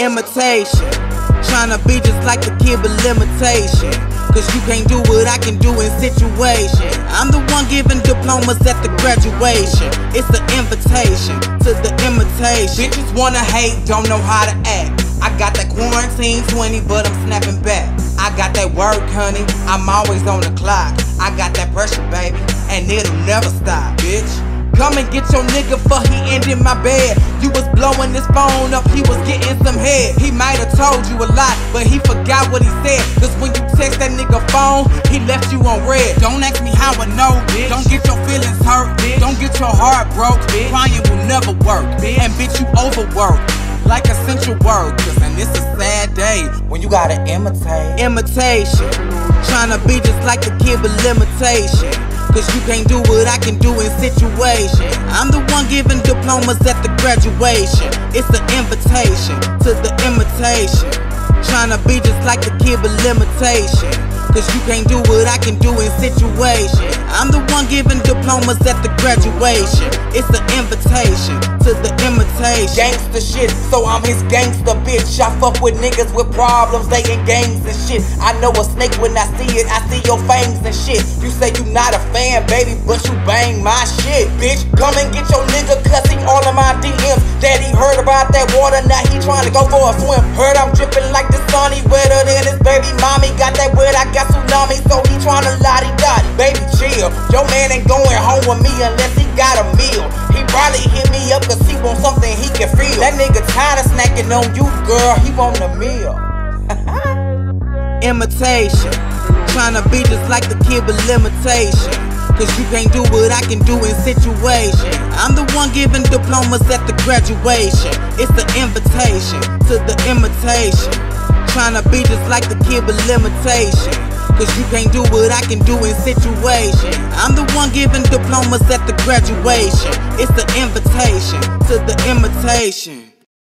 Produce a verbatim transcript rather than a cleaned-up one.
imitation. Tryna be just like the kid but limitation. Cause you can't do what I can do in situation. I'm the one giving diplomas at the graduation. It's an invitation to the imitation. Bitches wanna hate, don't know how to act. I got that quarantine twenty, but I'm snapping back. I got that work, honey, I'm always on the clock. I got that pressure, baby, and it'll never stop, bitch. Come and get your nigga for he ended my bed. You was blowing his phone up, he was getting some head. He might've told you a lot, but he forgot what he said. Cause when you text that nigga phone, he left you on red. Don't ask me how I know, bitch. Don't get your feelings hurt, bitch. Don't get your heart broke, bitch. Crying will never work, bitch. And bitch, you overwork like essential workers. And it's a sad day when you gotta imitate. Imitation, tryna be just like the kid but limitation. Cause you can't do what I can do in situation. I'm the one giving diplomas at the graduation. It's an invitation to the imitation. Tryna be just like the kid but limitation. Cause you can't do what I can do in situation. I'm the one giving diplomas at the graduation. It's an invitation to the imitation. Gangsta shit, so I'm his gangsta bitch. I fuck with niggas with problems, they in gangs and shit. I know a snake when I see it, I see your fangs and shit. You say you not a fan, baby, but you bang my shit, bitch. Come and get your nigga, cause he all in my D Ms. Daddy heard about that water, now he trying to go for a swim. Heard I'm dripping like the sun, he wetter than his baby mommy. Got that wet, I got tsunami, so he tryna lottie-dottie. Baby, chill, your man ain't going home with me unless he got a meal. He probably hit me up cause he want something he can feel. That nigga tired of snacking on you, girl, he want a meal. Imitation, tryna be just like the kid but limitation. Cause you can't do what I can do in situation. I'm the one giving diplomas at the graduation. It's the invitation to the imitation. Tryna be just like the kid but limitation. Cause you can't do what I can do in situation. I'm the one giving diplomas at the graduation. It's the invitation to the imitation.